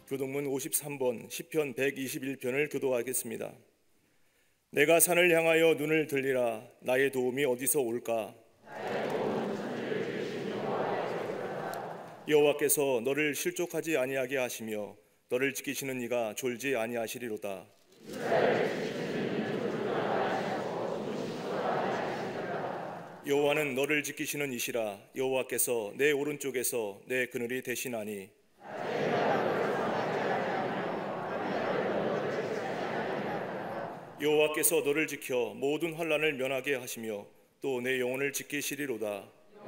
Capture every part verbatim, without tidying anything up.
교동문 오십삼 번 시편 백이십일 편을 교도하겠습니다. 내가 산을 향하여 눈을 들리라. 나의 도움이 어디서 올까? 여호와께서 너를 실족하지 아니하게 하시며 너를 지키시는 이가 졸지 아니하시리로다. 여호와는 너를 지키시는 이시라. 여호와께서 내 오른쪽에서 내 그늘이 되시나니 여호와께서 너를 지켜 모든 환난을 면하게 하시며 또 내 영혼을 지키시리로다.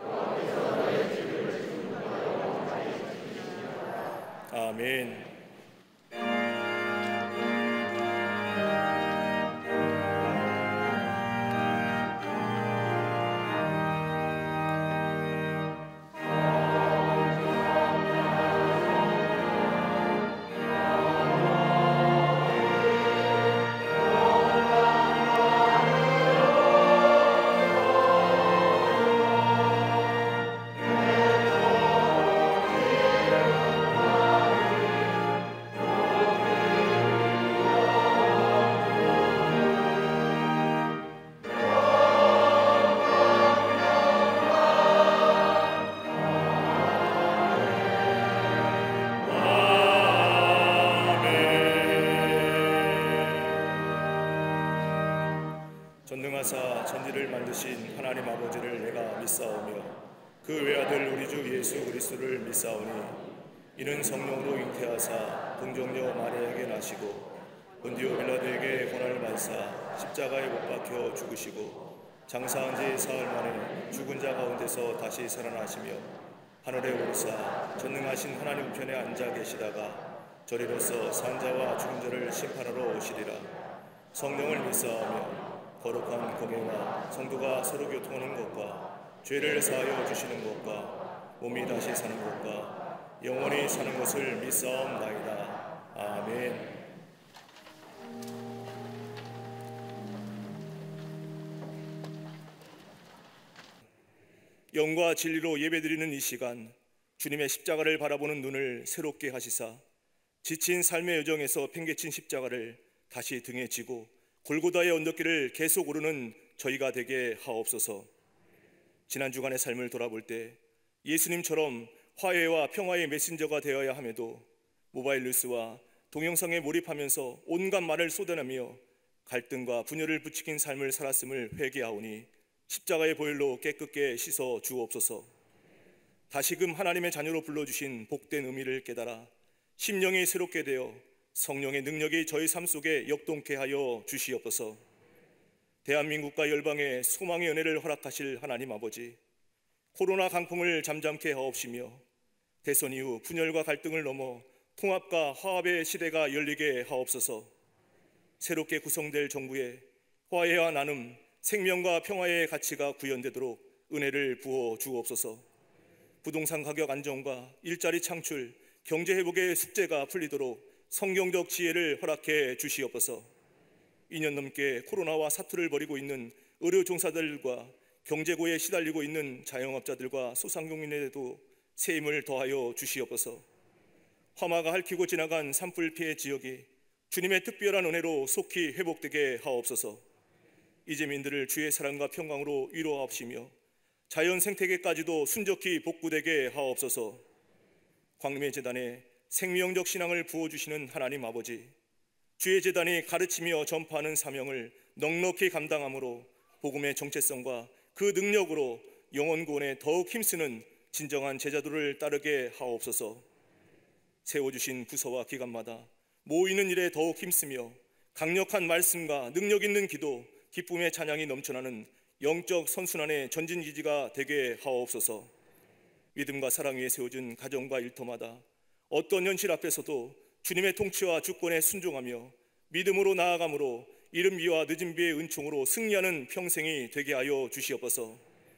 아멘. 전능하사 천지를 만드신 하나님 아버지를 내가 믿사오며 그 외아들 우리 주 예수 그리스도를 믿사오니 이는 성령으로 잉태하사 동정녀 마리아에게 나시고 본디오 빌라도에게 고난을 받사 십자가에 못 박혀 죽으시고 장사한 지 사흘 만에 죽은 자 가운데서 다시 살아나시며 하늘에 오르사 전능하신 하나님 우편에 앉아 계시다가 저리로서 산자와 죽은 자를 심판하러 오시리라. 성령을 믿사오며 거룩한 공예와 성도가 서로 교통하는 것과 죄를 사하여 주시는 것과 몸이 다시 사는 것과 영원히 사는 것을 믿사옵나이다. 아멘. 영과 진리로 예배드리는 이 시간, 주님의 십자가를 바라보는 눈을 새롭게 하시사 지친 삶의 여정에서 팽개친 십자가를 다시 등에 지고 골고다의 언덕길을 계속 오르는 저희가 되게 하옵소서. 지난 주간의 삶을 돌아볼 때 예수님처럼 화해와 평화의 메신저가 되어야 함에도 모바일 뉴스와 동영상에 몰입하면서 온갖 말을 쏟아내며 갈등과 분열을 부추긴 삶을 살았음을 회개하오니 십자가의 보혈로 깨끗게 씻어 주옵소서. 다시금 하나님의 자녀로 불러주신 복된 의미를 깨달아 심령이 새롭게 되어 성령의 능력이 저희 삶 속에 역동케 하여 주시옵소서. 대한민국과 열방에 소망의 은혜를 허락하실 하나님 아버지, 코로나 강풍을 잠잠케 하옵시며 대선 이후 분열과 갈등을 넘어 통합과 화합의 시대가 열리게 하옵소서. 새롭게 구성될 정부에 화해와 나눔, 생명과 평화의 가치가 구현되도록 은혜를 부어 주옵소서. 부동산 가격 안정과 일자리 창출, 경제 회복의 숙제가 풀리도록 성경적 지혜를 허락해 주시옵소서. 이 년 넘게 코로나와 사투를 벌이고 있는 의료 종사들과 경제고에 시달리고 있는 자영업자들과 소상공인에도 새 힘을 더하여 주시옵소서. 화마가 핥히고 지나간 산불 피해 지역이 주님의 특별한 은혜로 속히 회복되게 하옵소서. 이재민들을 주의 사랑과 평강으로 위로하옵시며 자연 생태계까지도 순적히 복구되게 하옵소서. 광림의 재단에 생명적 신앙을 부어주시는 하나님 아버지, 주의 재단이 가르치며 전파하는 사명을 넉넉히 감당함으로 복음의 정체성과 그 능력으로 영혼 구원에 더욱 힘쓰는 진정한 제자들을 따르게 하옵소서. 세워주신 부서와 기관마다 모이는 일에 더욱 힘쓰며 강력한 말씀과 능력 있는 기도, 기쁨의 찬양이 넘쳐나는 영적 선순환의 전진기지가 되게 하옵소서. 믿음과 사랑 위에 세워진 가정과 일터마다 어떤 현실 앞에서도 주님의 통치와 주권에 순종하며 믿음으로 나아감으로 이른 비와 늦은 비의 은총으로 승리하는 평생이 되게 하여 주시옵소서.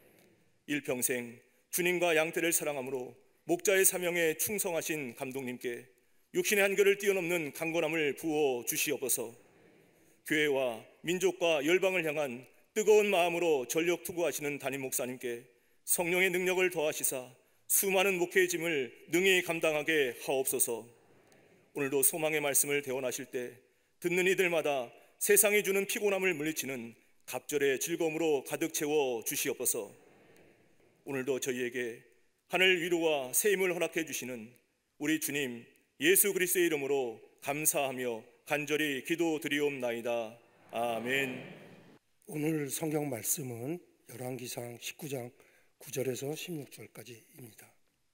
일평생 주님과 양떼를 사랑함으로 목자의 사명에 충성하신 감독님께 육신의 한계를 뛰어넘는 강건함을 부어 주시옵소서. 교회와 민족과 열방을 향한 뜨거운 마음으로 전력 투구하시는 담임 목사님께 성령의 능력을 더하시사 수많은 목회의 짐을 능히 감당하게 하옵소서. 오늘도 소망의 말씀을 대원하실 때 듣는 이들마다 세상이 주는 피곤함을 물리치는 갑절의 즐거움으로 가득 채워 주시옵소서. 오늘도 저희에게 하늘 위로와 새 힘을 허락해 주시는 우리 주님 예수 그리스도의 이름으로 감사하며 간절히 기도드리옵나이다. 아멘. 오늘 성경 말씀은 열왕기상 십구 장 구 절에서 십육 절까지입니다.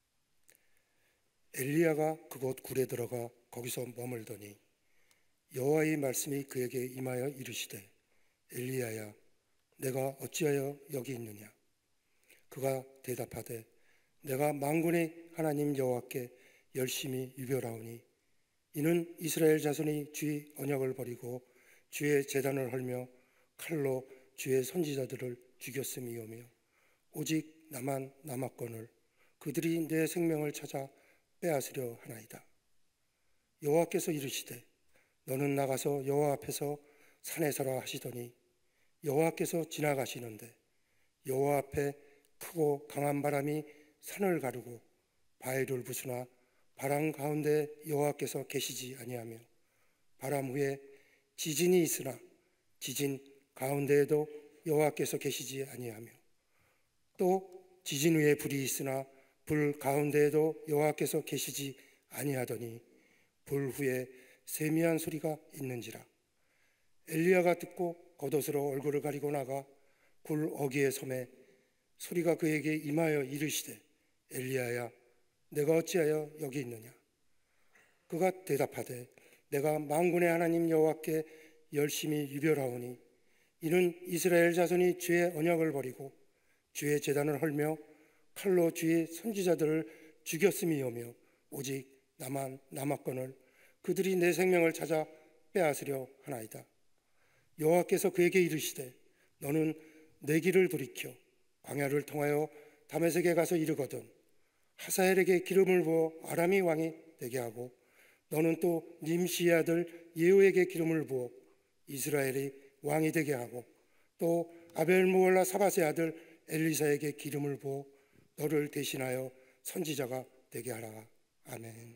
엘리야가 그곳 굴에 들어가 거기서 머물더니 여호와의 말씀이 그에게 임하여 이르시되 엘리야야 내가 어찌하여 여기 있느냐. 그가 대답하되 내가 만군의 하나님 여호와께 열심히 유별하오니 이는 이스라엘 자손이 주의 언약을 버리고 주의 제단을 헐며 칼로 주의 선지자들을 죽였음이오며 오직 나만 남았거늘 그들이 내 생명을 찾아 빼앗으려 하나이다. 여호와께서 이르시되 너는 나가서 여호와 앞에서 산에 서라 하시더니 여호와께서 지나가시는데 여호와 앞에 크고 강한 바람이 산을 가르고 바위를 부수나 바람 가운데 여호와께서 계시지 아니하며 바람 후에 지진이 있으나 지진 가운데에도 여호와께서 계시지 아니하며 또 지진 후에 불이 있으나 불 가운데에도 여호와께서 계시지 아니하더니 불 후에 세미한 소리가 있는지라. 엘리야가 듣고 겉옷으로 얼굴을 가리고 나가 굴 어귀에 섬에 소리가 그에게 임하여 이르시되 엘리야야 내가 어찌하여 여기 있느냐. 그가 대답하되 내가 만군의 하나님 여호와께 열심히 유별하오니 이는 이스라엘 자손이 주의 언약을 버리고 주의 제단을 헐며 칼로 주의 선지자들을 죽였음이오며 오직 나만 남았거늘 그들이 내 생명을 찾아 빼앗으려 하나이다. 여호와께서 그에게 이르시되 너는 내 길을 돌이켜 광야를 통하여 다메섹에 가서 이르거든 하사엘에게 기름을 부어 아람이 왕이 되게 하고 너는 또 님시의 아들 예후에게 기름을 부어 이스라엘이 왕이 되게 하고 또 아벨무올라 사밧의 아들 엘리사에게 기름을 부어 너를 대신하여 선지자가 되게 하라. 아멘.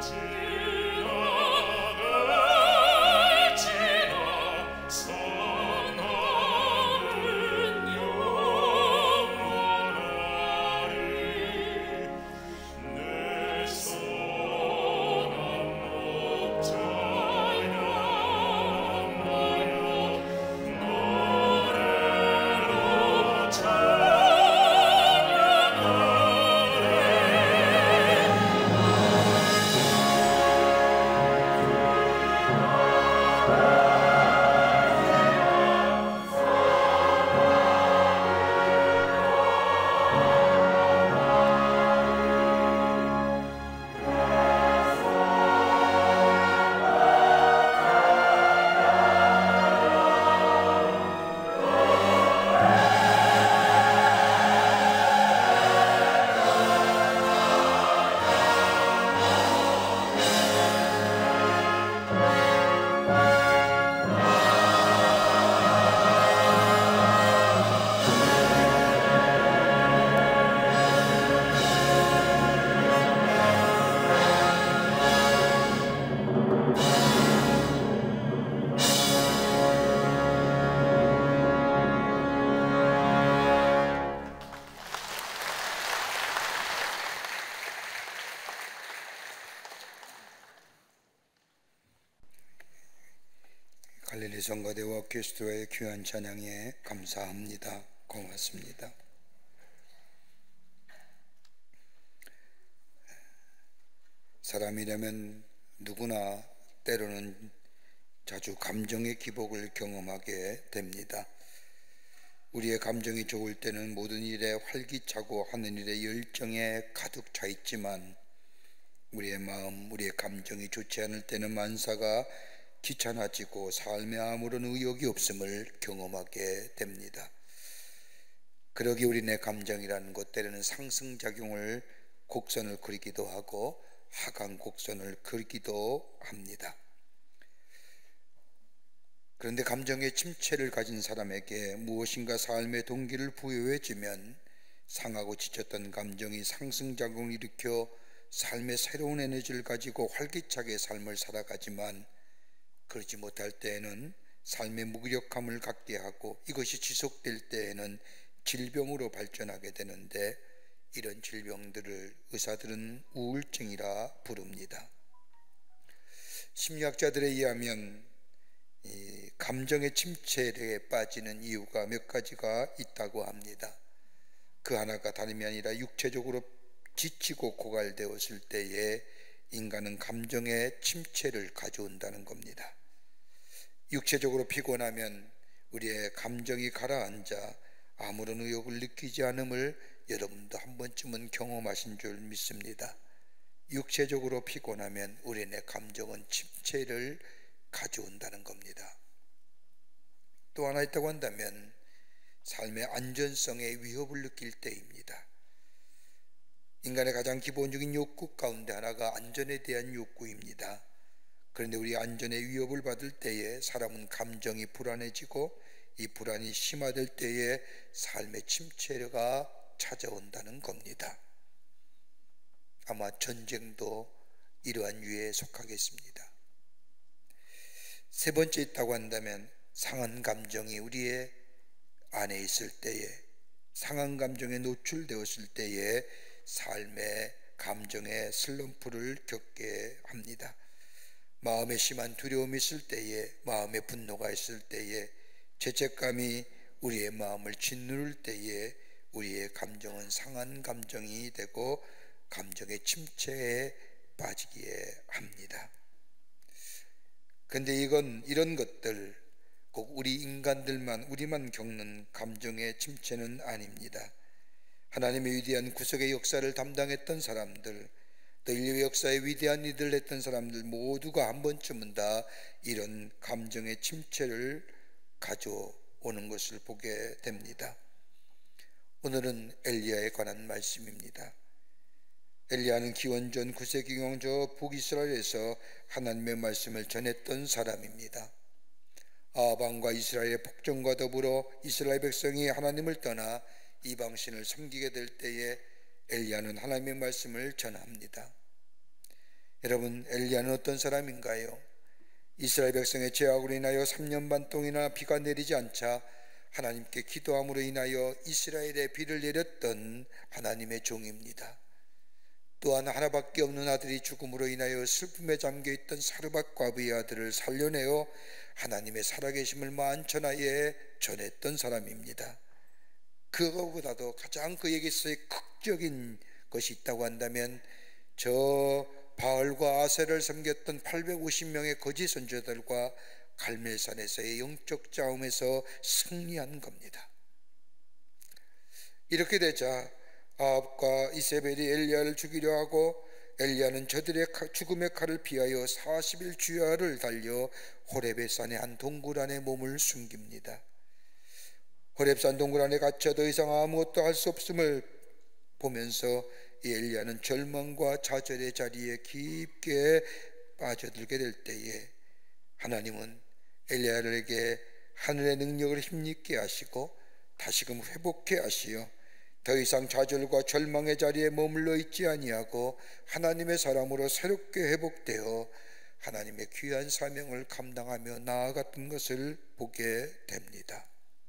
갈릴리 성가대와 그리스도의 귀한 찬양에 감사합니다. 고맙습니다. 사람이라면 누구나 때로는 자주 감정의 기복을 경험하게 됩니다. 우리의 감정이 좋을 때는 모든 일에 활기차고 하는 일에 열정에 가득 차 있지만 우리의 마음, 우리의 감정이 좋지 않을 때는 만사가 귀찮아지고 삶에 아무런 의욕이 없음을 경험하게 됩니다. 그러기 우리네 감정이라는 것 때로는 상승작용을 곡선을 그리기도 하고 하강 곡선을 그리기도 합니다. 그런데 감정의 침체를 가진 사람에게 무엇인가 삶의 동기를 부여해주면 상하고 지쳤던 감정이 상승작용을 일으켜 삶의 새로운 에너지를 가지고 활기차게 삶을 살아가지만 그러지 못할 때에는 삶의 무기력함을 갖게 하고 이것이 지속될 때에는 질병으로 발전하게 되는데 이런 질병들을 의사들은 우울증이라 부릅니다. 심리학자들에 의하면 이 감정의 침체에 빠지는 이유가 몇 가지가 있다고 합니다. 그 하나가 다름이 아니라 육체적으로 지치고 고갈되었을 때에 인간은 감정의 침체를 가져온다는 겁니다. 육체적으로 피곤하면 우리의 감정이 가라앉아 아무런 의욕을 느끼지 않음을 여러분도 한 번쯤은 경험하신 줄 믿습니다. 육체적으로 피곤하면 우리의 감정은 침체를 가져온다는 겁니다. 또 하나 있다고 한다면 삶의 안전성에 위협을 느낄 때입니다. 인간의 가장 기본적인 욕구 가운데 하나가 안전에 대한 욕구입니다. 그런데 우리 안전에 위협을 받을 때에 사람은 감정이 불안해지고 이 불안이 심화될 때에 삶의 침체가 찾아온다는 겁니다. 아마 전쟁도 이러한 유에 속하겠습니다. 세 번째 있다고 한다면 상한 감정이 우리의 안에 있을 때에, 상한 감정에 노출되었을 때에 삶의 감정의 슬럼프를 겪게 합니다. 마음에 심한 두려움이 있을 때에, 마음에 분노가 있을 때에, 죄책감이 우리의 마음을 짓누를 때에 우리의 감정은 상한 감정이 되고 감정의 침체에 빠지게 합니다. 그런데 이건 이런 것들 꼭 우리 인간들만 우리만 겪는 감정의 침체는 아닙니다. 하나님의 위대한 구속의 역사를 담당했던 사람들, 또 인류의 역사에 위대한 일을 했던 사람들 모두가 한 번쯤은 다 이런 감정의 침체를 가져오는 것을 보게 됩니다. 오늘은 엘리야에 관한 말씀입니다. 엘리야는 기원전 구 세기경 저 북이스라엘에서 하나님의 말씀을 전했던 사람입니다. 아합왕과 이스라엘의 폭정과 더불어 이스라엘 백성이 하나님을 떠나 이방신을 섬기게 될 때에 엘리야는 하나님의 말씀을 전합니다. 여러분, 엘리야는 어떤 사람인가요? 이스라엘 백성의 죄악으로 인하여 삼 년 반 동이나 비가 내리지 않자 하나님께 기도함으로 인하여 이스라엘에 비를 내렸던 하나님의 종입니다. 또한 하나밖에 없는 아들이 죽음으로 인하여 슬픔에 잠겨있던 사르밧 과부의 아들을 살려내어 하나님의 살아계심을 만천하에 전했던 사람입니다. 그거보다도 가장 그에게서의 극적인 것이 있다고 한다면 저 바알과 아세를 섬겼던 팔백오십 명의 거짓 선지자들과 갈멜산에서의 영적 싸움에서 승리한 겁니다. 이렇게 되자 아합과 이세벨이 엘리야를 죽이려 하고 엘리야는 저들의 죽음의 칼을 피하여 사십 일 주야를 달려 호렙의 산의 한 동굴 안에 몸을 숨깁니다. 호렙산 동굴 안에 갇혀 더 이상 아무것도 할 수 없음을 보면서 이 엘리야는 절망과 좌절의 자리에 깊게 빠져들게 될 때에 하나님은 엘리야에게 하늘의 능력을 힘있게 하시고 다시금 회복해 하시어 더 이상 좌절과 절망의 자리에 머물러 있지 아니하고 하나님의 사람으로 새롭게 회복되어 하나님의 귀한 사명을 감당하며 나아갔던 것을 보게 됩니다.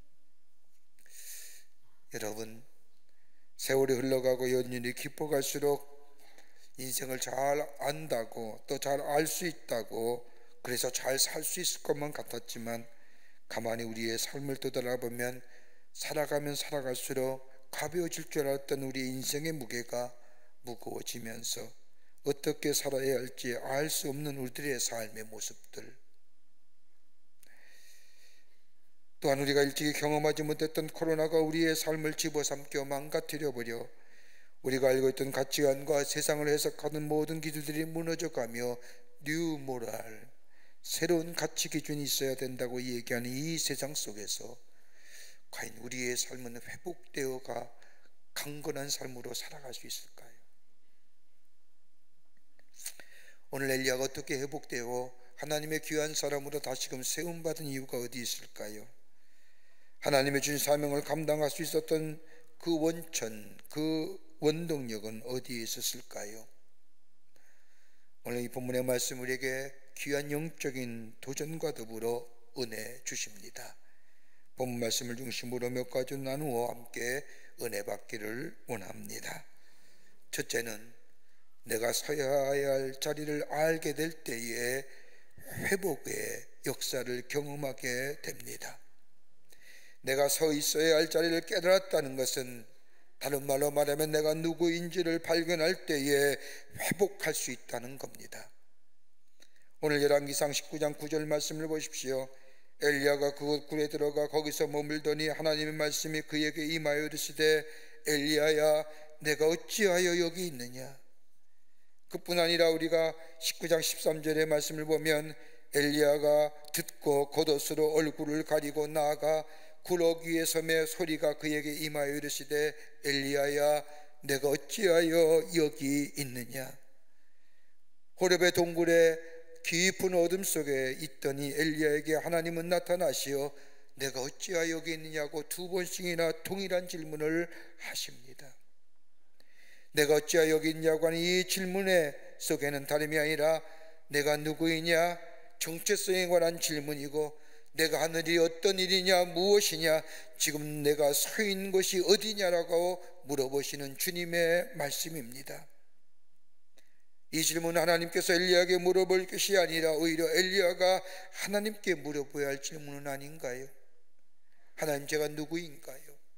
여러분, 세월이 흘러가고 연륜이 깊어갈수록 인생을 잘 안다고 또 잘 알 수 있다고 그래서 잘 살 수 있을 것만 같았지만 가만히 우리의 삶을 되돌아보면 살아가면 살아갈수록 가벼워질 줄 알았던 우리 인생의 무게가 무거워지면서 어떻게 살아야 할지 알 수 없는 우리들의 삶의 모습들, 또한 우리가 일찍이 경험하지 못했던 코로나가 우리의 삶을 집어삼켜 망가뜨려 버려 우리가 알고 있던 가치관과 세상을 해석하는 모든 기준들이 무너져가며 뉴 모랄, 새로운 가치 기준이 있어야 된다고 얘기하는 이 세상 속에서 과연 우리의 삶은 회복되어가 강건한 삶으로 살아갈 수 있을까요? 오늘 엘리야가 어떻게 회복되어 하나님의 귀한 사람으로 다시금 세움받은 이유가 어디 있을까요? 하나님의 준 사명을 감당할 수 있었던 그 원천, 그 원동력은 어디에 있었을까요? 오늘 이 본문의 말씀 우리에게 귀한 영적인 도전과 더불어 은혜 주십니다. 본문 말씀을 중심으로 몇 가지 나누어 함께 은혜 받기를 원합니다. 첫째는 내가 서야 할 자리를 알게 될 때에 회복의 역사를 경험하게 됩니다. 내가 서 있어야 할 자리를 깨달았다는 것은 다른 말로 말하면 내가 누구인지를 발견할 때에 회복할 수 있다는 겁니다. 오늘 열왕기상 십구 장 구 절 말씀을 보십시오. 엘리야가 그곳 굴에 들어가 거기서 머물더니 하나님의 말씀이 그에게 임하여 이르시되 엘리야야 내가 어찌하여 여기 있느냐. 그뿐 아니라 우리가 십구 장 십삼 절의 말씀을 보면 엘리야가 듣고 겉옷으로 얼굴을 가리고 나아가 구럭 위에 섬에 소리가 그에게 임하여 이르시되 엘리야야 내가 어찌하여 여기 있느냐. 호렙의 동굴에 깊은 어둠 속에 있더니 엘리야에게 하나님은 나타나시어 내가 어찌하여 여기 있느냐고 두 번씩이나 동일한 질문을 하십니다. 내가 어찌하여 여기 있냐고 하는 이 질문의 속에는 다름이 아니라 내가 누구이냐 정체성에 관한 질문이고 내가 하는 일이 어떤 일이냐 무엇이냐 지금 내가 서 있는 곳이 어디냐라고 물어보시는 주님의 말씀입니다. 이 질문은 하나님께서 엘리야에게 물어볼 것이 아니라 오히려 엘리야가 하나님께 물어봐야 할 질문은 아닌가요? 하나님 제가 누구인가요?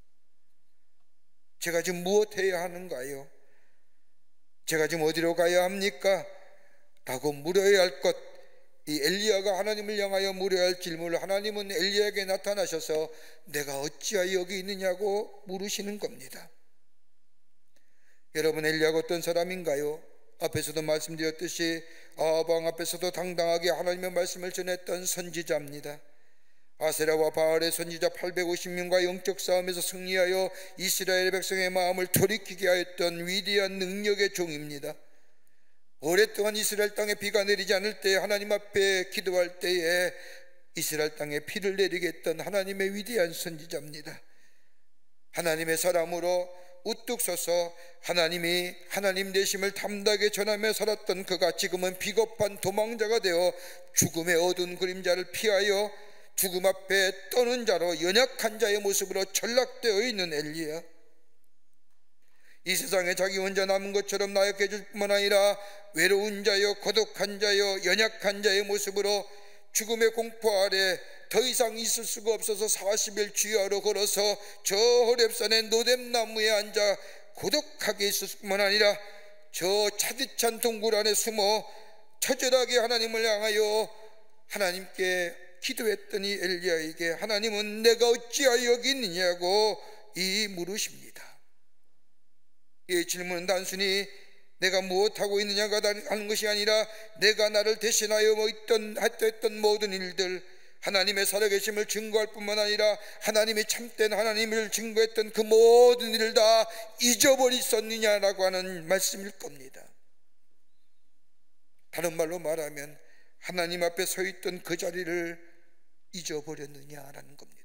제가 지금 무엇 해야 하는가요? 제가 지금 어디로 가야 합니까? 라고 물어야 할 것, 이 엘리야가 하나님을 향하여 물어야 할 질문을 하나님은 엘리야에게 나타나셔서 내가 어찌하여 여기 있느냐고 물으시는 겁니다. 여러분, 엘리야가 어떤 사람인가요? 앞에서도 말씀드렸듯이 아합 왕 앞에서도 당당하게 하나님의 말씀을 전했던 선지자입니다. 아세라와 바알의 선지자 팔백오십 명과 영적 싸움에서 승리하여 이스라엘 백성의 마음을 돌이키게 하였던 위대한 능력의 종입니다. 오랫동안 이스라엘 땅에 비가 내리지 않을 때 하나님 앞에 기도할 때에 이스라엘 땅에 비를 내리게 했던 하나님의 위대한 선지자입니다. 하나님의 사람으로 우뚝 서서 하나님이 하나님 되심을 담대하게 전하며 살았던 그가 지금은 비겁한 도망자가 되어 죽음의 어두운 그림자를 피하여 죽음 앞에 떠는 자로 연약한 자의 모습으로 전락되어 있는 엘리야, 이 세상에 자기 혼자 남은 것처럼 나약해 질 뿐만 아니라 외로운 자여 고독한 자여 연약한 자의 모습으로 죽음의 공포 아래 더 이상 있을 수가 없어서 사십 일 주야로 걸어서 저 호렙산의 노뎀나무에 앉아 고독하게 있을 뿐만 아니라 저 차디찬 동굴 안에 숨어 처절하게 하나님을 향하여 하나님께 기도했더니 엘리야에게 하나님은 내가 어찌하여 여기 있느냐고 이 물으십니다. 이 질문은 단순히 내가 무엇하고 있느냐가 하는 것이 아니라 내가 나를 대신하여 뭐 있던, 했던 모든 일들, 하나님의 살아계심을 증거할 뿐만 아니라 하나님이 참된 하나님을 증거했던 그 모든 일을 다 잊어버렸었느냐라고 하는 말씀일 겁니다. 다른 말로 말하면 하나님 앞에 서 있던 그 자리를 잊어버렸느냐라는 겁니다.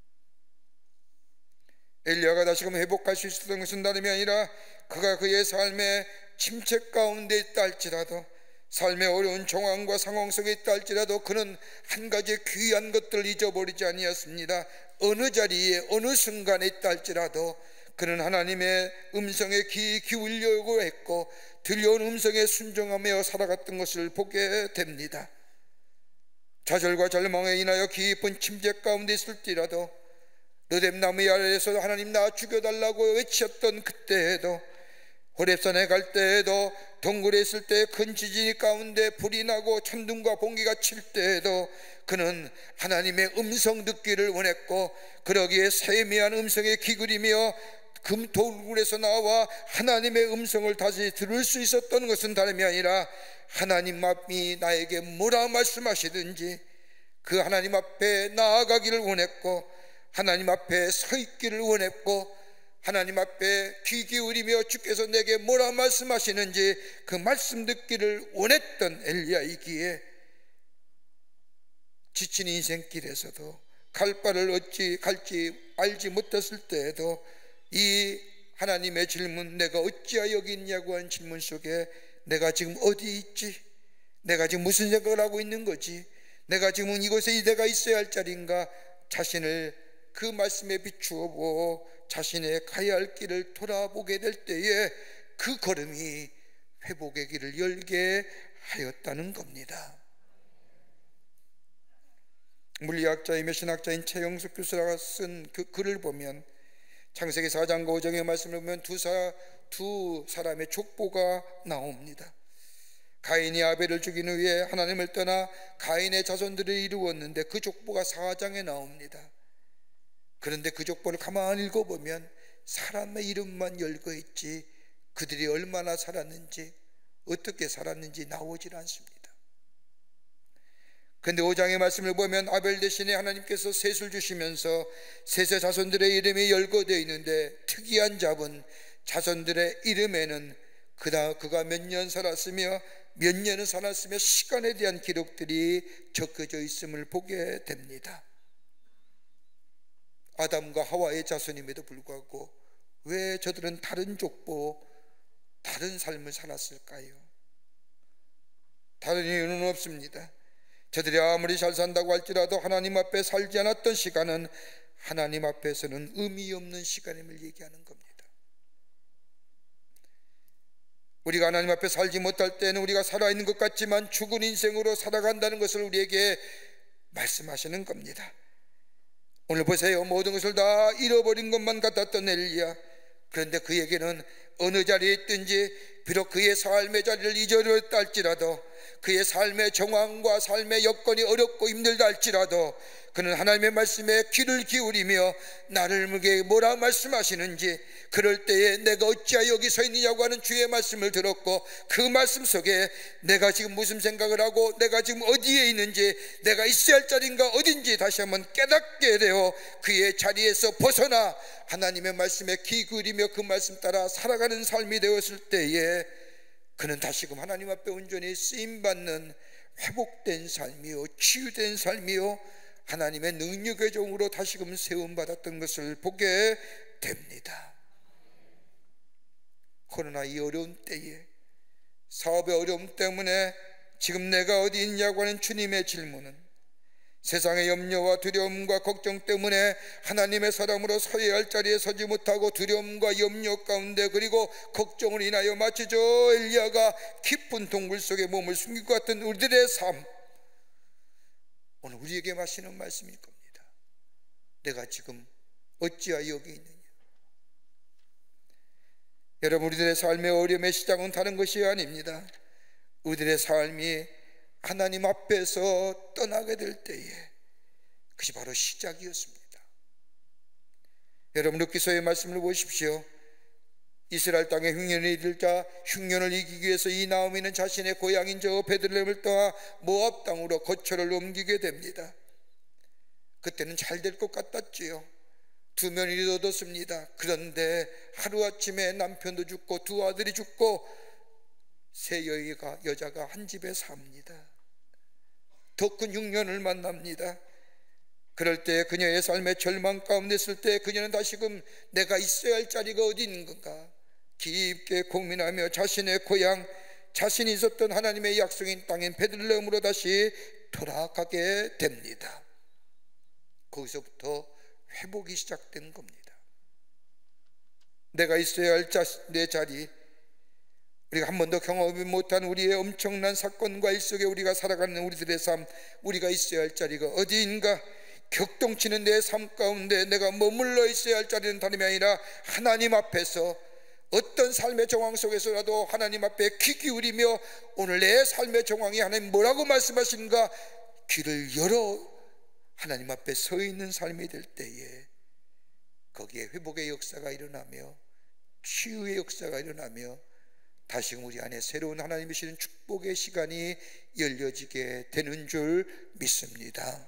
엘리야가 다시금 회복할 수 있었던 것은 다름이 아니라 그가 그의 삶의 침체 가운데 있다 할지라도, 삶의 어려운 정황과 상황 속에 있다 할지라도 그는 한 가지 귀한 것들을 잊어버리지 아니었습니다. 어느 자리에 어느 순간에 있다 할지라도 그는 하나님의 음성에 귀 기울려고 했고 들려온 음성에 순종하며 살아갔던 것을 보게 됩니다. 좌절과 절망에 인하여 깊은 침체 가운데 있을지라도 노뎀나무 아래에서 하나님 나 죽여달라고 외쳤던 그때에도, 호렙산에 갈 때에도, 동굴에 있을 때 큰 지진 가운데 불이 나고 천둥과 번개가 칠 때에도 그는 하나님의 음성 듣기를 원했고 그러기에 세미한 음성에 기울이며 금 동굴에서 나와 하나님의 음성을 다시 들을 수 있었던 것은 다름이 아니라 하나님이 나에게 뭐라 말씀하시든지 그 하나님 앞에 나아가기를 원했고 하나님 앞에 서 있기를 원했고 하나님 앞에 귀 기울이며 주께서 내게 뭐라 말씀하시는지 그 말씀 듣기를 원했던 엘리야이기에 지친 인생길에서도 갈 바를 어찌 갈지 알지 못했을 때에도 이 하나님의 질문, 내가 어찌하여 여기 있냐고 하는 질문 속에 내가 지금 어디 있지? 내가 지금 무슨 생각을 하고 있는 거지? 내가 지금 이곳에 내가 있어야 할 자리인가? 자신을 그 말씀에 비추어 보고 자신의 가야 할 길을 돌아보게 될 때에 그 걸음이 회복의 길을 열게 하였다는 겁니다. 물리학자이며 신학자인 최영숙 교수가 쓴 그 글을 보면 창세기 사 장과 오 장의 말씀을 보면 두, 사, 두 사람의 족보가 나옵니다. 가인이 아벨을 죽인 후에 하나님을 떠나 가인의 자손들을 이루었는데 그 족보가 사 장에 나옵니다. 그런데 그 족보를 가만히 읽어보면 사람의 이름만 열거있지 그들이 얼마나 살았는지 어떻게 살았는지 나오질 않습니다. 그런데 오 장의 말씀을 보면 아벨 대신에 하나님께서 셋을 주시면서 셋의 자손들의 이름이 열거되어 있는데 특이한 잡은 자손들의 이름에는 그다 그가 몇 년 살았으며 몇 년을 살았으며 시간에 대한 기록들이 적혀져 있음을 보게 됩니다. 아담과 하와의 자손임에도 불구하고 왜 저들은 다른 족보, 다른 삶을 살았을까요? 다른 이유는 없습니다. 저들이 아무리 잘 산다고 할지라도 하나님 앞에 살지 않았던 시간은 하나님 앞에서는 의미 없는 시간임을 얘기하는 겁니다. 우리가 하나님 앞에 살지 못할 때는 우리가 살아있는 것 같지만 죽은 인생으로 살아간다는 것을 우리에게 말씀하시는 겁니다. 오늘 보세요. 모든 것을 다 잃어버린 것만 같았던 엘리야. 그런데 그에게는 어느 자리에 있든지 비록 그의 삶의 자리를 잊어버렸다 할지라도 그의 삶의 정황과 삶의 여건이 어렵고 힘들다 할지라도 그는 하나님의 말씀에 귀를 기울이며 나를 물게 뭐라 말씀하시는지 그럴 때에 내가 어찌하여 여기 서 있느냐고 하는 주의 말씀을 들었고 그 말씀 속에 내가 지금 무슨 생각을 하고 내가 지금 어디에 있는지 내가 있어야 할 자리인가 어딘지 다시 한번 깨닫게 되어 그의 자리에서 벗어나 하나님의 말씀에 귀 기울이며 그 말씀 따라 살아가는 삶이 되었을 때에 그는 다시금 하나님 앞에 온전히 쓰임받는 회복된 삶이요 치유된 삶이요 하나님의 능력의 종으로 다시금 세움받았던 것을 보게 됩니다. 코로나 이 어려운 때에 사업의 어려움 때문에 지금 내가 어디 있냐고 하는 주님의 질문은 세상의 염려와 두려움과 걱정 때문에 하나님의 사람으로 서야 할 자리에 서지 못하고 두려움과 염려 가운데 그리고 걱정을 인하여 마치 저 엘리야가 깊은 동굴 속에 몸을 숨길 것 같은 우리들의 삶, 오늘 우리에게 마시는 말씀일 겁니다. 내가 지금 어찌하여 여기 있느냐. 여러분, 우리들의 삶의 어려움의 시작은 다른 것이 아닙니다. 우리들의 삶이 하나님 앞에서 떠나게 될 때에 그것이 바로 시작이었습니다. 여러분, 룻기서의 말씀을 보십시오. 이스라엘 땅에 흉년이 들자 흉년을 이기기 위해서 이 나오미는 자신의 고향인 저 베들레헴을 떠나 모압 땅으로 거처를 옮기게 됩니다. 그때는 잘 될 것 같았지요. 두 며느리 얻었습니다. 그런데 하루아침에 남편도 죽고 두 아들이 죽고 세 여인가 여자가 한 집에 삽니다. 더 큰 흉년을 만납니다. 그럴 때 그녀의 삶의 절망 가운데 있을 때 그녀는 다시금 내가 있어야 할 자리가 어디 있는 건가 깊게 고민하며 자신의 고향, 자신이 있었던 하나님의 약속인 땅인 베들레헴으로 다시 돌아가게 됩니다. 거기서부터 회복이 시작된 겁니다. 내가 있어야 할 내 자리, 우리가 한 번도 경험하지 못한 우리의 엄청난 사건과 일 속에 우리가 살아가는 우리들의 삶, 우리가 있어야 할 자리가 어디인가? 격동치는 내 삶 가운데 내가 머물러 있어야 할 자리는 다름이 아니라 하나님 앞에서 어떤 삶의 정황 속에서라도 하나님 앞에 귀 기울이며 오늘 내 삶의 정황이 하나님 뭐라고 말씀하시는가 귀를 열어 하나님 앞에 서 있는 삶이 될 때에 거기에 회복의 역사가 일어나며 치유의 역사가 일어나며 다시금 우리 안에 새로운 하나님이 주시는 축복의 시간이 열려지게 되는 줄 믿습니다.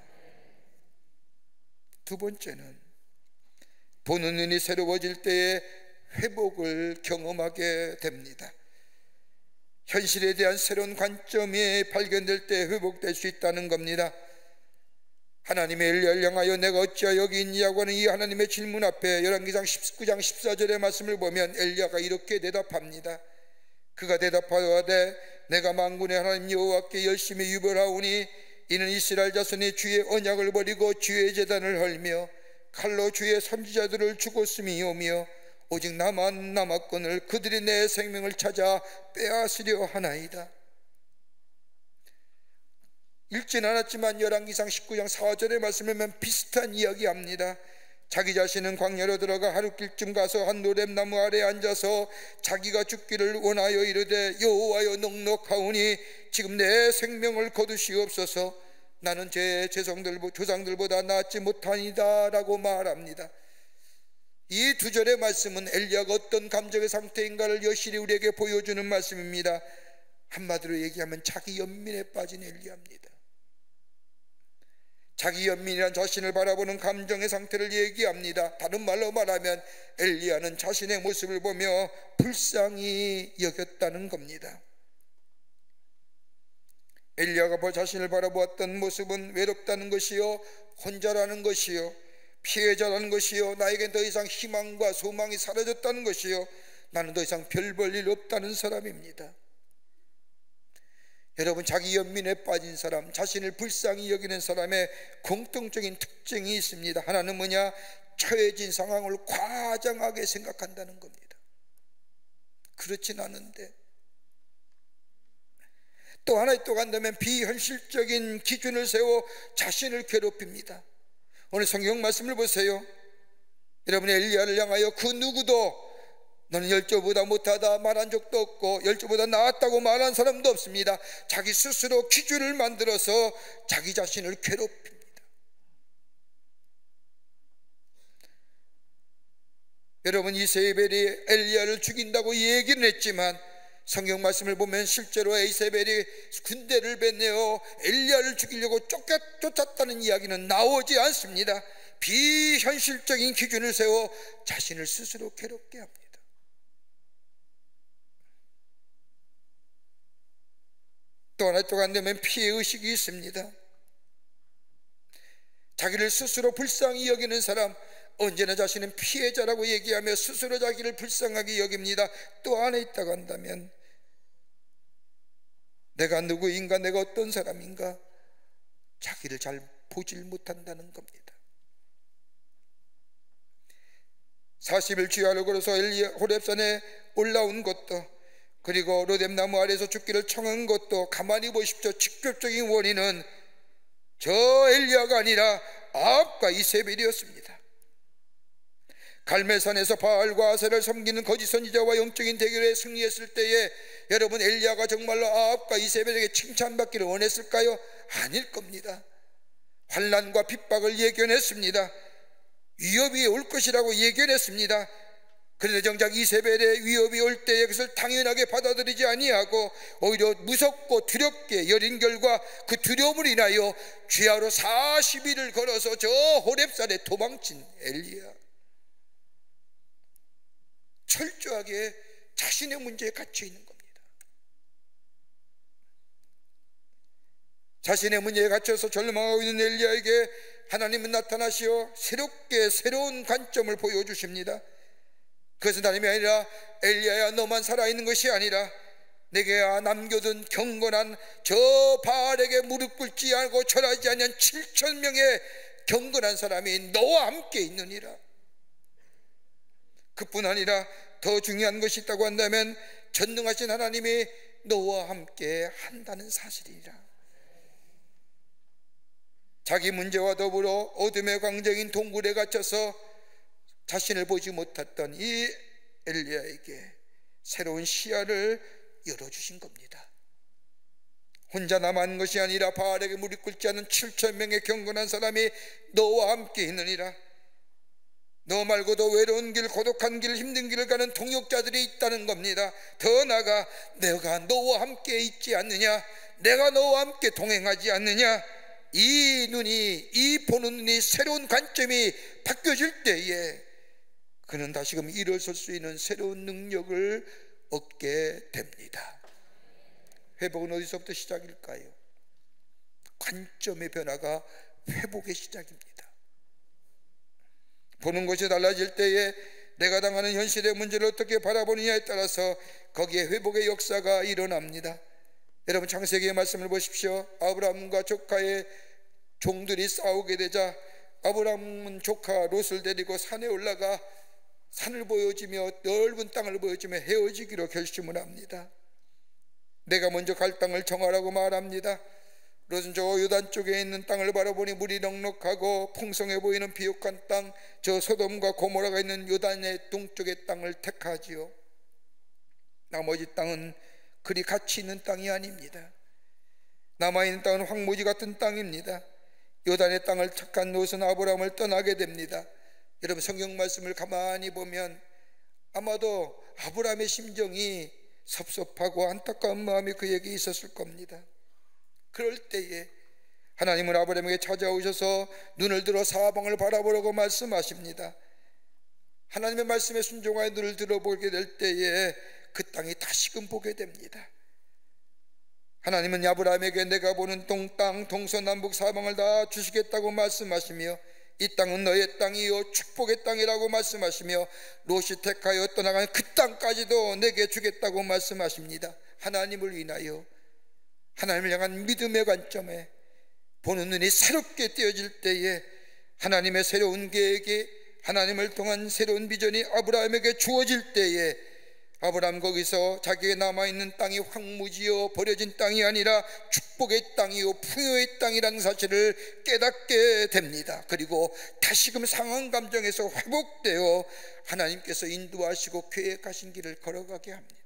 두 번째는 보는 눈이 새로워질 때에 회복을 경험하게 됩니다. 현실에 대한 새로운 관점이 발견될 때 회복될 수 있다는 겁니다. 하나님의 엘리야를 향하여 내가 어찌하여 여기 있냐고 하는 이 하나님의 질문 앞에 열왕기상 십구 장 십사 절의 말씀을 보면 엘리야가 이렇게 대답합니다. 그가 대답하되 내가 만군의 하나님 여호와께 열심히 유별하오니 이는 이스라엘 자손이 주의 언약을 버리고 주의 제단을 헐며 칼로 주의 선지자들을 죽었음이오며 오직 나만 남았거늘 그들이 내 생명을 찾아 빼앗으려 하나이다. 읽진 않았지만 열왕기상 십구 장 사 절의 말씀을 보면 비슷한 이야기합니다. 자기 자신은 광야로 들어가 하룻길쯤 가서 한 노랫나무 아래 앉아서 자기가 죽기를 원하여 이르되 여호와여 넉넉하오니 지금 내 생명을 거두시옵소서. 나는 제 조상들보다 낫지 못하니다 라고 말합니다. 이 두 절의 말씀은 엘리야가 어떤 감정의 상태인가를 여실히 우리에게 보여주는 말씀입니다. 한마디로 얘기하면 자기 연민에 빠진 엘리야입니다. 자기 연민이란 자신을 바라보는 감정의 상태를 얘기합니다. 다른 말로 말하면 엘리야는 자신의 모습을 보며 불쌍히 여겼다는 겁니다. 엘리야가 자신을 바라보았던 모습은 외롭다는 것이요, 혼자라는 것이요, 피해자라는 것이요, 나에겐 더 이상 희망과 소망이 사라졌다는 것이요, 나는 더 이상 별 볼 일 없다는 사람입니다. 여러분, 자기 연민에 빠진 사람, 자신을 불쌍히 여기는 사람의 공통적인 특징이 있습니다. 하나는 뭐냐? 처해진 상황을 과장하게 생각한다는 겁니다. 그렇진 않은데 또 하나 또 간다면 비현실적인 기준을 세워 자신을 괴롭힙니다. 오늘 성경 말씀을 보세요. 여러분, 엘리야를 향하여 그 누구도 너는 열조보다 못하다 말한 적도 없고 열조보다 나았다고 말한 사람도 없습니다. 자기 스스로 기준을 만들어서 자기 자신을 괴롭힙니다. 여러분, 이세벨이 엘리야를 죽인다고 얘기는 했지만 성경 말씀을 보면 실제로 이세벨이 군대를 뱉내어 엘리야를 죽이려고 쫓겨, 쫓았다는 이야기는 나오지 않습니다. 비현실적인 기준을 세워 자신을 스스로 괴롭게 합니다. 또 하나 또 간다면 피해의식이 있습니다. 자기를 스스로 불쌍히 여기는 사람, 언제나 자신은 피해자라고 얘기하며 스스로 자기를 불쌍하게 여깁니다. 또 안에 있다고 한다면 내가 누구인가, 내가 어떤 사람인가 자기를 잘 보질 못한다는 겁니다. 사십 일 주야를 걸어서 엘리야 호렙산에 올라온 것도, 그리고 로뎀나무 아래에서 죽기를 청한 것도 가만히 보십시오. 직접적인 원인은 저 엘리야가 아니라 아합과 이세벨이었습니다. 갈멜산에서 바알과 아세를 섬기는 거짓 선지자와 영적인 대결에 승리했을 때에 여러분, 엘리야가 정말로 아합과 이세벨에게 칭찬받기를 원했을까요? 아닐 겁니다. 환난과 핍박을 예견했습니다. 위협이 올 것이라고 예견했습니다. 그런데 정작 이세벨의 위협이 올 때에 그것을 당연하게 받아들이지 아니하고 오히려 무섭고 두렵게 여린 결과 그 두려움을 인하여 주야로 사십 일을 걸어서 저 호렙산에 도망친 엘리야, 철저하게 자신의 문제에 갇혀 있는 겁니다. 자신의 문제에 갇혀서 절망하고 있는 엘리야에게 하나님은 나타나시어 새롭게 새로운 관점을 보여주십니다. 그것은 다름이 아니라 엘리야야, 너만 살아있는 것이 아니라 내게 남겨둔 경건한 저 바알에게 무릎 꿇지 않고 절하지 않는 칠천 명의 경건한 사람이 너와 함께 있느니라. 그뿐 아니라 더 중요한 것이 있다고 한다면 전능하신 하나님이 너와 함께 한다는 사실이라. 자기 문제와 더불어 어둠의 광정인 동굴에 갇혀서 자신을 보지 못했던 이 엘리야에게 새로운 시야를 열어주신 겁니다. 혼자 남은 것이 아니라 바알에게 무릎 꿇지 않은 칠천 명의 경건한 사람이 너와 함께 있느니라. 너 말고도 외로운 길, 고독한 길, 힘든 길을 가는 동역자들이 있다는 겁니다. 더 나아가 내가 너와 함께 있지 않느냐, 내가 너와 함께 동행하지 않느냐, 이 눈이, 이 보는 눈이, 새로운 관점이 바뀌어질 때에 그는 다시금 일어설 수 있는 새로운 능력을 얻게 됩니다. 회복은 어디서부터 시작일까요? 관점의 변화가 회복의 시작입니다. 보는 것이 달라질 때에 내가 당하는 현실의 문제를 어떻게 바라보느냐에 따라서 거기에 회복의 역사가 일어납니다. 여러분, 창세기의 말씀을 보십시오. 아브라함과 조카의 종들이 싸우게 되자 아브라함은 조카 롯을 데리고 산에 올라가 산을 보여주며 넓은 땅을 보여주며 헤어지기로 결심을 합니다. 내가 먼저 갈 땅을 정하라고 말합니다. 롯은 저 요단 쪽에 있는 땅을 바라보니 물이 넉넉하고 풍성해 보이는 비옥한 땅, 저 소돔과 고모라가 있는 요단의 동쪽의 땅을 택하지요. 나머지 땅은 그리 가치 있는 땅이 아닙니다. 남아있는 땅은 황무지 같은 땅입니다. 요단의 땅을 택한 롯은 아브라함을 떠나게 됩니다. 여러분, 성경 말씀을 가만히 보면 아마도 아브라함의 심정이 섭섭하고 안타까운 마음이 그에게 있었을 겁니다. 그럴 때에 하나님은 아브라함에게 찾아오셔서 눈을 들어 사방을 바라보라고 말씀하십니다. 하나님의 말씀에 순종하여 눈을 들어보게 될 때에 그 땅이 다시금 보게 됩니다. 하나님은 아브라함에게 내가 보는 동땅 동서남북 사방을 다 주시겠다고 말씀하시며 이 땅은 너의 땅이요 축복의 땅이라고 말씀하시며 롯이 택하여 떠나간 그 땅까지도 내게 주겠다고 말씀하십니다. 하나님을 인하여 하나님을 향한 믿음의 관점에 보는 눈이 새롭게 띄어질 때에 하나님의 새로운 계획이, 하나님을 통한 새로운 비전이 아브라함에게 주어질 때에 아브라함 거기서 자기의 남아있는 땅이 황무지요 버려진 땅이 아니라 축복의 땅이요 풍요의 땅이라는 사실을 깨닫게 됩니다. 그리고 다시금 상한 감정에서 회복되어 하나님께서 인도하시고 계획하신 길을 걸어가게 합니다.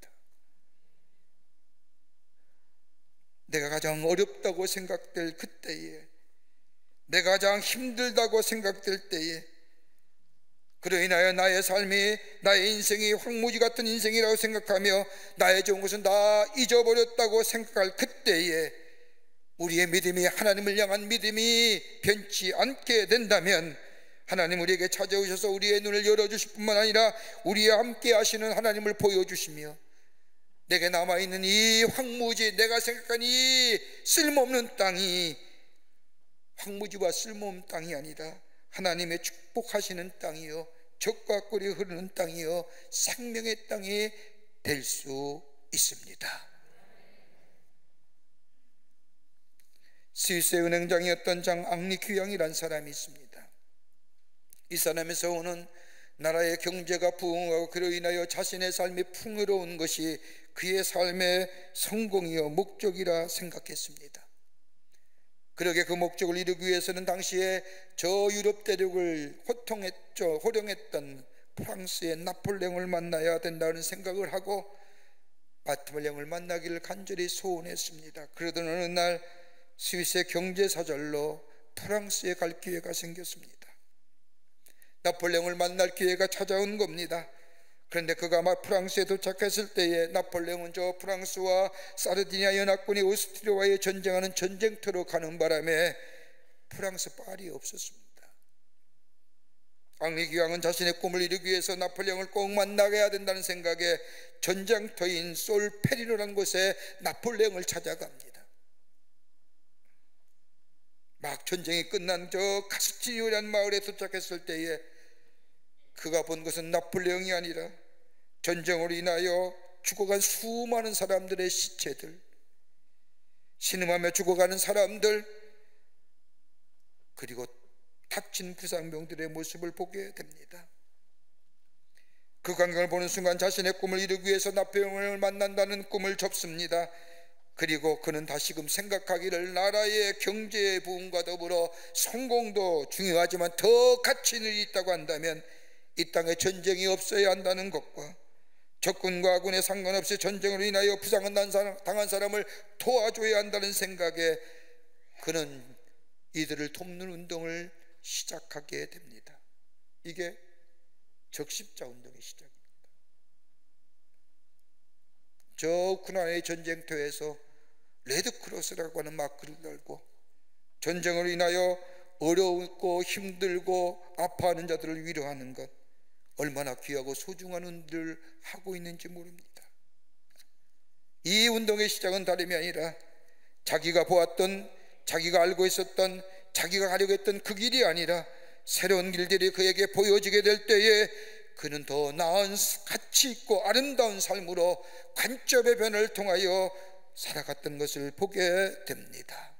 내가 가장 어렵다고 생각될 그때에, 내가 가장 힘들다고 생각될 때에, 그로 인하여 나의 삶이, 나의 인생이 황무지 같은 인생이라고 생각하며 나의 좋은 것은 다 잊어버렸다고 생각할 그때에 우리의 믿음이, 하나님을 향한 믿음이 변치 않게 된다면 하나님 우리에게 찾아오셔서 우리의 눈을 열어주실 뿐만 아니라 우리와 함께 하시는 하나님을 보여주시며 내게 남아있는 이 황무지, 내가 생각한 이 쓸모없는 땅이 황무지와 쓸모없는 땅이 아니라 하나님의 축복하시는 땅이요 젖과 꿀이 흐르는 땅이요 생명의 땅이 될 수 있습니다. 스위스의 은행장이었던 장 앙리 귀양이란 사람이 있습니다. 이 사람의 서원은 나라의 경제가 부흥하고 그로 인하여 자신의 삶이 풍요로운 것이 그의 삶의 성공이요 목적이라 생각했습니다. 그러게 그 목적을 이루기 위해서는 당시에 저 유럽 대륙을 호통했죠, 호령했던 프랑스의 나폴레옹을 만나야 된다는 생각을 하고 나폴레옹을 만나기를 간절히 소원했습니다. 그러던 어느 날 스위스의 경제사절로 프랑스에 갈 기회가 생겼습니다. 나폴레옹을 만날 기회가 찾아온 겁니다. 그런데 그가 막 프랑스에 도착했을 때에 나폴레옹은 저 프랑스와 사르디니아 연합군이 오스트리아와의 전쟁하는 전쟁터로 가는 바람에 프랑스 파리에 없었습니다. 앙리 귀양은 자신의 꿈을 이루기 위해서 나폴레옹을 꼭 만나게 해야 된다는 생각에 전쟁터인 솔페리노라는 곳에 나폴레옹을 찾아갑니다. 막 전쟁이 끝난 저 카스티리오라는 마을에 도착했을 때에 그가 본 것은 나폴레옹이 아니라 전쟁으로 인하여 죽어간 수많은 사람들의 시체들, 신음하며 죽어가는 사람들, 그리고 다친 부상병들의 모습을 보게 됩니다. 그 광경을 보는 순간 자신의 꿈을 이루기 위해서 나폴레옹을 만난다는 꿈을 접습니다. 그리고 그는 다시금 생각하기를 나라의 경제의 부흥과 더불어 성공도 중요하지만 더 가치 있는 일이 있다고 한다면 이 땅에 전쟁이 없어야 한다는 것과 적군과 아군에 상관없이 전쟁으로 인하여 부상을 당한 사람을 도와줘야 한다는 생각에 그는 이들을 돕는 운동을 시작하게 됩니다. 이게 적십자 운동의 시작입니다. 저 우크라이나의 전쟁터에서 레드크로스라고 하는 마크를 달고 전쟁으로 인하여 어렵고 힘들고 아파하는 자들을 위로하는 것, 얼마나 귀하고 소중한 운동을 하고 있는지 모릅니다. 이 운동의 시작은 다름이 아니라 자기가 보았던, 자기가 알고 있었던, 자기가 가려고 했던 그 길이 아니라 새로운 길들이 그에게 보여지게 될 때에 그는 더 나은 가치 있고 아름다운 삶으로 관점의 변화를 통하여 살아갔던 것을 보게 됩니다.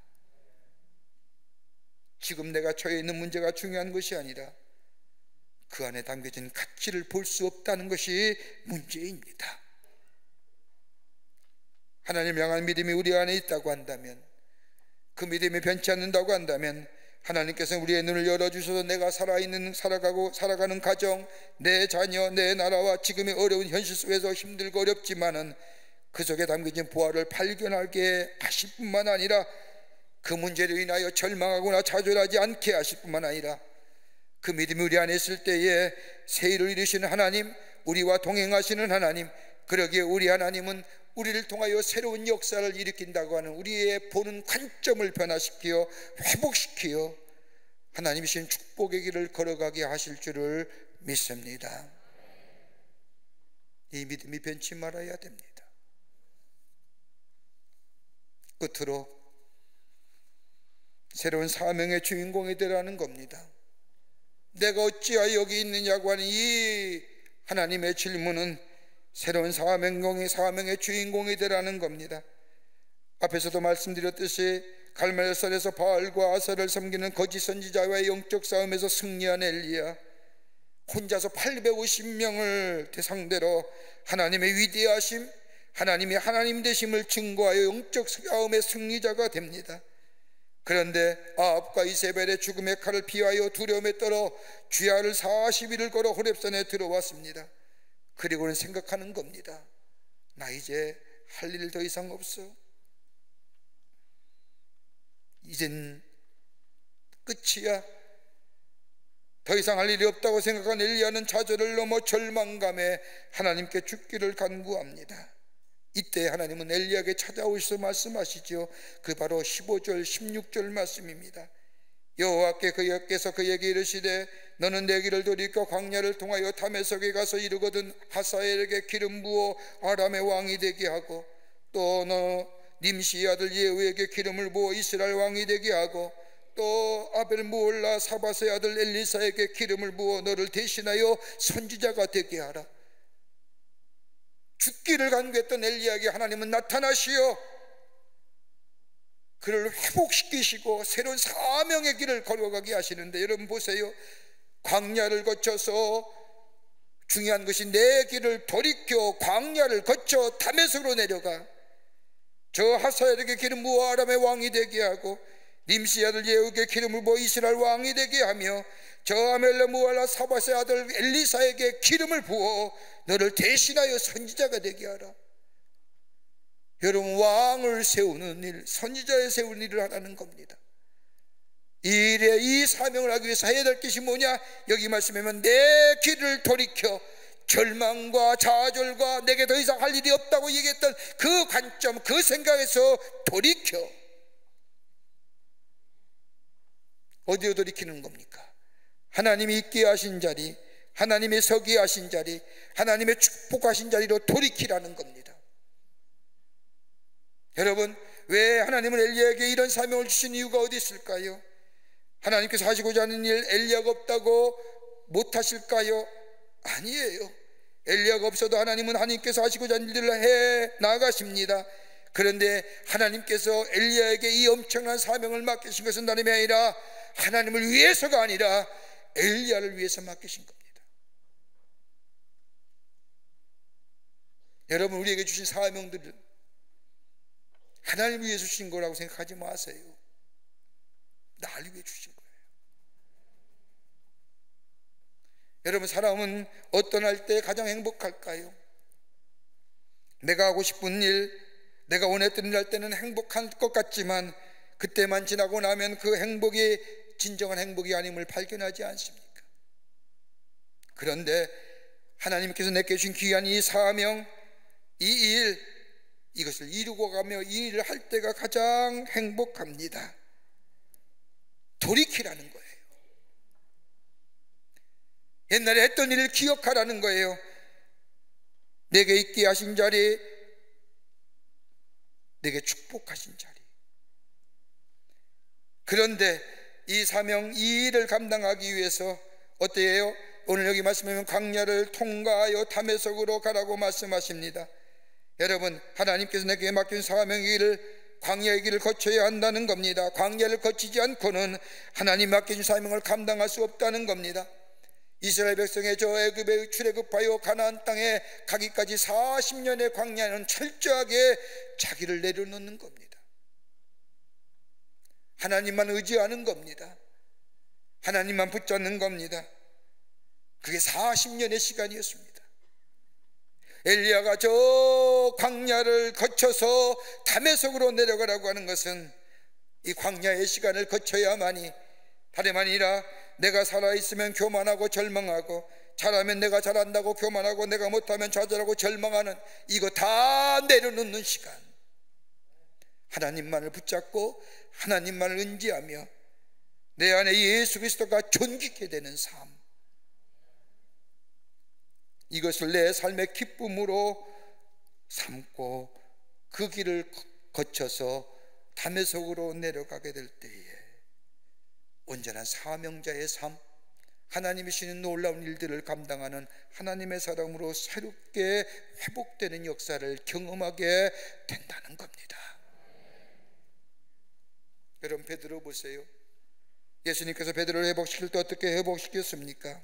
지금 내가 처해 있는 문제가 중요한 것이 아니라 그 안에 담겨진 가치를 볼 수 없다는 것이 문제입니다. 하나님을 향한 믿음이 우리 안에 있다고 한다면, 그 믿음이 변치 않는다고 한다면 하나님께서 우리의 눈을 열어주셔서 내가 살아있는, 살아가고 살아가는 가정, 내 자녀, 내 나라와 지금의 어려운 현실 속에서 힘들고 어렵지만은 그 속에 담겨진 보화를 발견하게 하실 뿐만 아니라 그 문제로 인하여 절망하거나 좌절하지 않게 하실 뿐만 아니라 그 믿음이 우리 안에 있을 때에 새 일을 이루시는 하나님, 우리와 동행하시는 하나님, 그러기에 우리 하나님은 우리를 통하여 새로운 역사를 일으킨다고 하는 우리의 보는 관점을 변화시키어 회복시키어 하나님이신 축복의 길을 걸어가게 하실 줄을 믿습니다. 이 믿음이 변치 말아야 됩니다. 끝으로 새로운 사명의 주인공이 되라는 겁니다. 내가 어찌하여 여기 있느냐고 하는 이 하나님의 질문은 새로운 사명의, 사명의 주인공이 되라는 겁니다. 앞에서도 말씀드렸듯이 갈멜산에서 바알과 아사를 섬기는 거짓 선지자와의 영적 싸움에서 승리한 엘리야, 혼자서 팔백오십 명을 상대로 하나님의 위대하심, 하나님의 하나님 되심을 증거하여 영적 싸움의 승리자가 됩니다. 그런데 아합과 이세벨의 죽음의 칼을 피하여 두려움에 떨어 주야를 사십 일을 걸어 호렙산에 들어왔습니다. 그리고는 생각하는 겁니다. 나 이제 할 일 더 이상 없어. 이젠 끝이야. 더 이상 할 일이 없다고 생각한 엘리야는 좌절을 넘어 절망감에 하나님께 죽기를 간구합니다. 이때 하나님은 엘리야에게 찾아오셔서 말씀하시죠. 그 바로 십오 절 십육 절 말씀입니다. 여호와께 그에게서 그에게 이르시되 너는 내 길을 돌이켜 광야를 통하여 다메섹에 가서 이르거든 하사엘에게 기름 부어 아람의 왕이 되게 하고 또 너 님시의 아들 예후에게 기름을 부어 이스라엘 왕이 되게 하고 또 아벨 무올라 사바스의 아들 엘리사에게 기름을 부어 너를 대신하여 선지자가 되게 하라. 죽기를 간구했던 엘리야에게 하나님은 나타나시어 그를 회복시키시고 새로운 사명의 길을 걸어가게 하시는데, 여러분 보세요. 광야를 거쳐서, 중요한 것이 내 길을 돌이켜 광야를 거쳐 다메섹으로 내려가 저 하사엘에게 기름 부어 아람의 왕이 되게 하고 님시 아들 예후에게 기름을 부어 이스라엘 왕이 되게 하며 저 아멜레 무알라 사바스의 아들 엘리사에게 기름을 부어 너를 대신하여 선지자가 되게 하라. 여러분, 왕을 세우는 일, 선지자를 세우는 일을 하라는 겁니다. 이 일에, 이 사명을 하기 위해서 해야 될 것이 뭐냐? 여기 말씀하면 내 길을 돌이켜 절망과 좌절과 내게 더 이상 할 일이 없다고 얘기했던 그 관점, 그 생각에서 돌이켜. 어디로 돌이키는 겁니까? 하나님이 있게 하신 자리, 하나님의 서게 하신 자리, 하나님의 축복하신 자리로 돌이키라는 겁니다. 여러분, 왜 하나님은 엘리야에게 이런 사명을 주신 이유가 어디 있을까요? 하나님께서 하시고자 하는 일, 엘리야가 없다고 못하실까요? 아니에요. 엘리야가 없어도 하나님은 하나님께서 하시고자 하는 일들을 해 나가십니다. 그런데 하나님께서 엘리야에게 이 엄청난 사명을 맡기신 것은 다름이 아니라 하나님을 위해서가 아니라 엘리야를 위해서 맡기신 겁니다. 여러분, 우리에게 주신 사명들을 하나님을 위해서 주신 거라고 생각하지 마세요. 나를 위해 주신 거예요. 여러분, 사람은 어떤 할 때 가장 행복할까요? 내가 하고 싶은 일, 내가 원했던 일 할 때는 행복한 것 같지만 그때만 지나고 나면 그 행복이 진정한 행복이 아님을 발견하지 않습니까? 그런데 하나님께서 내게 주신 귀한 이 사명, 이 일, 이것을 이루고 가며 이 일을 할 때가 가장 행복합니다. 돌이키라는 거예요. 옛날에 했던 일을 기억하라는 거예요. 내게 있게 하신 자리, 내게 축복하신 자리. 그런데 이 사명, 이 일을 감당하기 위해서 어때요? 오늘 여기 말씀하면 광야를 통과하여 다메섹으로 가라고 말씀하십니다. 여러분, 하나님께서 내게 맡긴 사명의 길을, 광야의 길을 거쳐야 한다는 겁니다. 광야를 거치지 않고는 하나님 맡긴 사명을 감당할 수 없다는 겁니다. 이스라엘 백성의 저 애굽에 출애굽하여 가나안 땅에 가기까지 사십 년의 광야는 철저하게 자기를 내려놓는 겁니다. 하나님만 의지하는 겁니다. 하나님만 붙잡는 겁니다. 그게 사십 년의 시간이었습니다. 엘리야가 저 광야를 거쳐서 다메섹으로 내려가라고 하는 것은 이 광야의 시간을 거쳐야만이, 다름 아니라 내가 살아있으면 교만하고 절망하고, 잘하면 내가 잘한다고 교만하고, 내가 못하면 좌절하고 절망하는, 이거 다 내려놓는 시간, 하나님만을 붙잡고 하나님만을 의지하며 내 안에 예수 그리스도가 존귀케 되는 삶, 이것을 내 삶의 기쁨으로 삼고 그 길을 거쳐서 다메섹으로 내려가게 될 때에 온전한 사명자의 삶, 하나님이 주시는 놀라운 일들을 감당하는 하나님의 사람으로 새롭게 회복되는 역사를 경험하게 된다는 겁니다. 여러분, 베드로 보세요. 예수님께서 베드로를 회복시킬 때 어떻게 회복시켰습니까?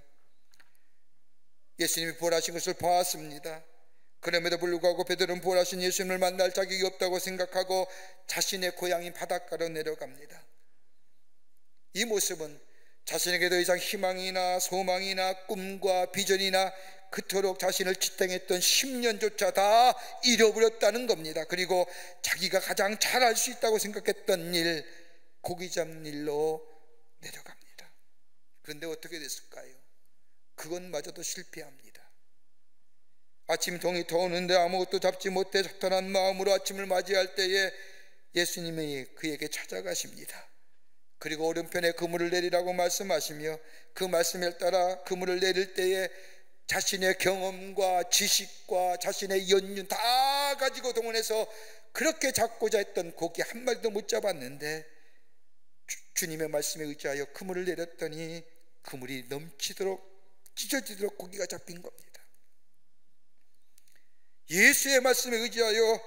예수님이 부활하신 것을 보았습니다. 그럼에도 불구하고 베드로는 부활하신 예수님을 만날 자격이 없다고 생각하고 자신의 고향인 바닷가로 내려갑니다. 이 모습은 자신에게 더 이상 희망이나 소망이나 꿈과 비전이나 그토록 자신을 지탱했던 십 년조차 다 잃어버렸다는 겁니다. 그리고 자기가 가장 잘할 수 있다고 생각했던 일, 고기 잡는 일로 내려갑니다. 그런데 어떻게 됐을까요? 그것마저도 실패합니다. 아침 동이 터오는데 아무것도 잡지 못해 허탄한 마음으로 아침을 맞이할 때에 예수님이 그에게 찾아가십니다. 그리고 오른편에 그물을 내리라고 말씀하시며 그 말씀에 따라 그물을 내릴 때에 자신의 경험과 지식과 자신의 연륜 다 가지고 동원해서 그렇게 잡고자 했던 고기 한 마리도 못 잡았는데 주님의 말씀에 의지하여 그물을 내렸더니 그물이 넘치도록 찢어지도록 고기가 잡힌 겁니다. 예수의 말씀에 의지하여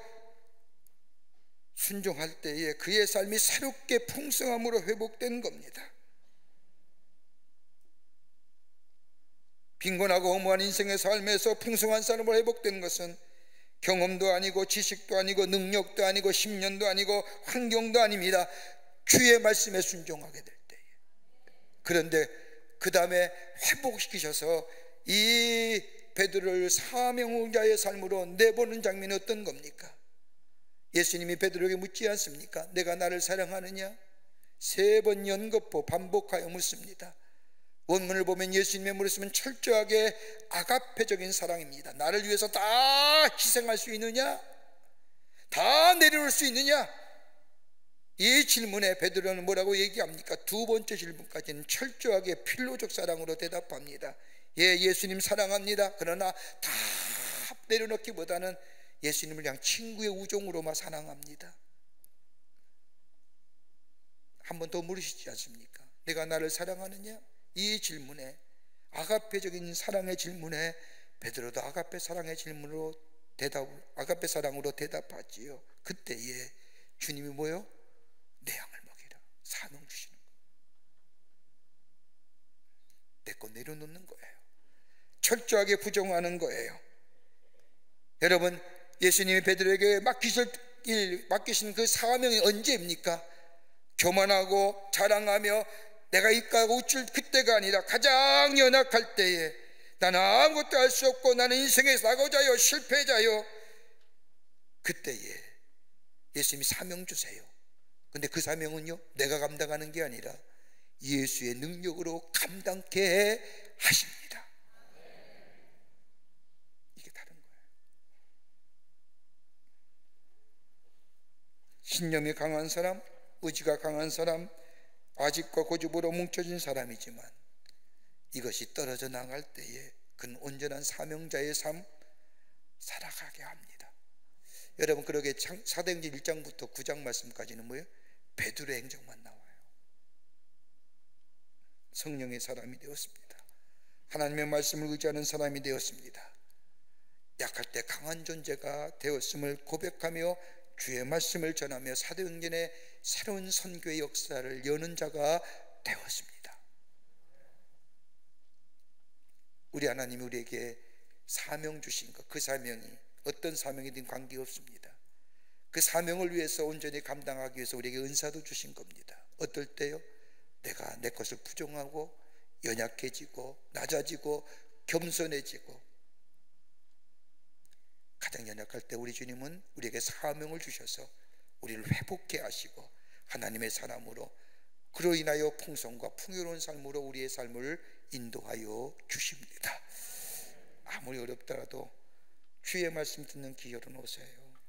순종할 때에 그의 삶이 새롭게 풍성함으로 회복된 겁니다. 빈곤하고 허무한 인생의 삶에서 풍성한 삶으로 회복된 것은 경험도 아니고 지식도 아니고 능력도 아니고 십년도 아니고 환경도 아닙니다. 주의 말씀에 순종하게 될 때에. 그런데 그 다음에 회복시키셔서 이 베드로를 사명자의 삶으로 내보는 장면이 어떤 겁니까? 예수님이 베드로에게 묻지 않습니까? 내가 나를 사랑하느냐? 세 번 연거푸 반복하여 묻습니다. 원문을 보면 예수님의 물으시면 철저하게 아가페적인 사랑입니다. 나를 위해서 다 희생할 수 있느냐? 다 내려올 수 있느냐? 이 질문에 베드로는 뭐라고 얘기합니까? 두 번째 질문까지는 철저하게 필로적 사랑으로 대답합니다. 예, 예수님 사랑합니다. 그러나 다 내려놓기보다는 예수님을 그냥 친구의 우정으로만 사랑합니다. 한 번 더 물으시지 않습니까? 내가 나를 사랑하느냐? 이 질문에, 아가페적인 사랑의 질문에 베드로도 아가페 사랑의 질문으로 대답, 아가페 사랑으로 대답하지요. 그때에 주님이 뭐요? 내 양을 먹이라 사명 주시는 거예요. 내 거 내려놓는 거예요. 철저하게 부정하는 거예요. 여러분, 예수님이 베드로에게 맡기실, 맡기신 그 사명이 언제입니까? 교만하고 자랑하며 내가 이까고 웃을 그때가 아니라 가장 연약할 때에 나는 아무것도 할 수 없고 나는 인생의 낙오자요 실패자요, 그때에 예수님이 사명 주세요. 근데 그 사명은요, 내가 감당하는 게 아니라 예수의 능력으로 감당케 해 하십니다. 이게 다른 거예요. 신념이 강한 사람, 의지가 강한 사람, 아직과 고집으로 뭉쳐진 사람이지만 이것이 떨어져 나갈 때에 그는 온전한 사명자의 삶 살아가게 합니다. 여러분, 그러게 사도행전 일 장부터 구 장 말씀까지는 뭐예요? 베드로의 행적만 나와요. 성령의 사람이 되었습니다. 하나님의 말씀을 의지하는 사람이 되었습니다. 약할 때 강한 존재가 되었음을 고백하며 주의 말씀을 전하며 사도행전의 새로운 선교의 역사를 여는 자가 되었습니다. 우리 하나님이 우리에게 사명 주신 것, 그 사명이 어떤 사명이든 관계없습니다. 그 사명을 위해서 온전히 감당하기 위해서 우리에게 은사도 주신 겁니다. 어떨 때요? 내가 내 것을 부정하고 연약해지고 낮아지고 겸손해지고 가장 연약할 때 우리 주님은 우리에게 사명을 주셔서 우리를 회복해 하시고 하나님의 사람으로, 그로 인하여 풍성과 풍요로운 삶으로 우리의 삶을 인도하여 주십니다. 아무리 어렵더라도 주의 말씀 듣는 기회로 오세요.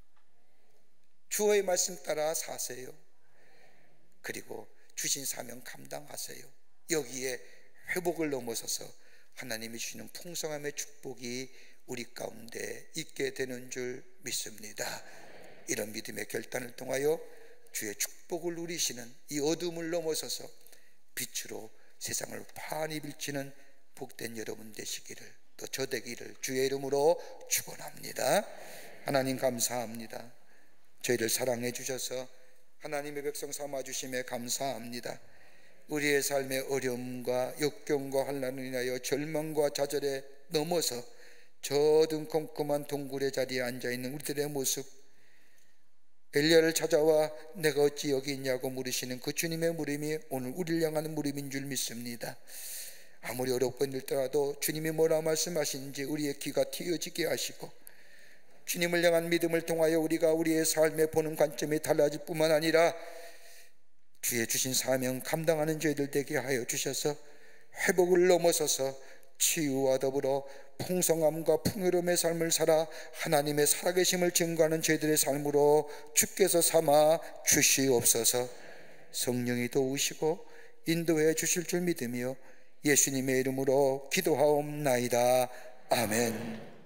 주의 말씀 따라 사세요. 그리고 주신 사명 감당하세요. 여기에 회복을 넘어서서 하나님이 주시는 풍성함의 축복이 우리 가운데 있게 되는 줄 믿습니다. 이런 믿음의 결단을 통하여 주의 축복을 누리시는 이 어둠을 넘어서서 빛으로 세상을 환히 비치는 복된 여러분 되시기를, 또 저 되기를 주의 이름으로 축원합니다. 하나님 감사합니다. 저희를 사랑해 주셔서 하나님의 백성 삼아 주심에 감사합니다. 우리의 삶의 어려움과 역경과 환난을 인하여 절망과 좌절에 넘어서 저 어둠컴컴한 동굴의 자리에 앉아있는 우리들의 모습, 엘리야를 찾아와 내가 어찌 여기 있냐고 물으시는 그 주님의 물음이 오늘 우리를 향하는 물음인 줄 믿습니다. 아무리 어렵고 힘들더라도 주님이 뭐라 말씀하시는지 우리의 귀가 트여지게 하시고, 주님을 향한 믿음을 통하여 우리가 우리의 삶에 보는 관점이 달라질 뿐만 아니라 주의 주신 사명 감당하는 저희들 되게 하여 주셔서 회복을 넘어서서 치유와 더불어 풍성함과 풍요로움의 삶을 살아 하나님의 살아계심을 증거하는 저희들의 삶으로 주께서 삼아 주시옵소서. 성령이 도우시고 인도해 주실 줄 믿으며 예수님의 이름으로 기도하옵나이다. 아멘.